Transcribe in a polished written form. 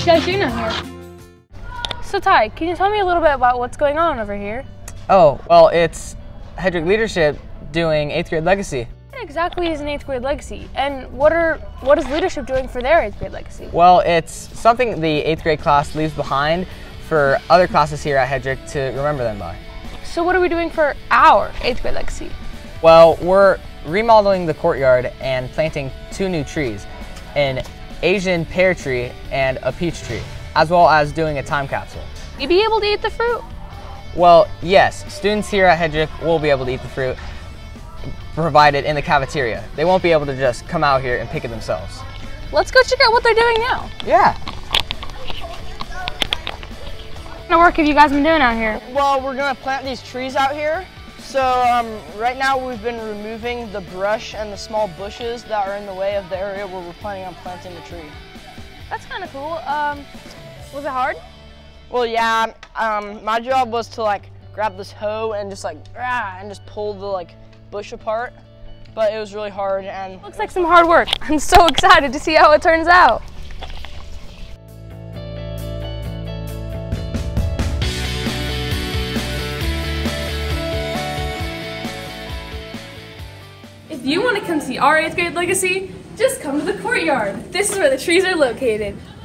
guys doing out here? So Ty, can you tell me a little bit about what's going on over here? Oh, well, it's Hedrick Leadership doing 8th grade legacy. What exactly is an 8th grade legacy? And what is leadership doing for their 8th grade legacy? Well, it's something the 8th grade class leaves behind for other classes here at Hedrick to remember them by. So what are we doing for our 8th grade legacy? Well, we're remodeling the courtyard and planting 2 new trees, an Asian pear tree and a peach tree, as well as doing a time capsule. Will you be able to eat the fruit? Well, yes, students here at Hedrick will be able to eat the fruit provided in the cafeteria. They won't be able to just come out here and pick it themselves. Let's go check out what they're doing now. Yeah. What kind of work have you guys been doing out here? Well, we're gonna plant these trees out here. So right now we've been removing the brush and the small bushes that are in the way of the area where we're planning on planting the tree. That's kind of cool. Was it hard? Well, yeah. My job was to like grab this hoe and just like and just pull the like bush apart, but it was really hard and looks like some hard work. I'm so excited to see how it turns out. If you want to come see our 8th grade legacy, just come to the courtyard. This is where the trees are located.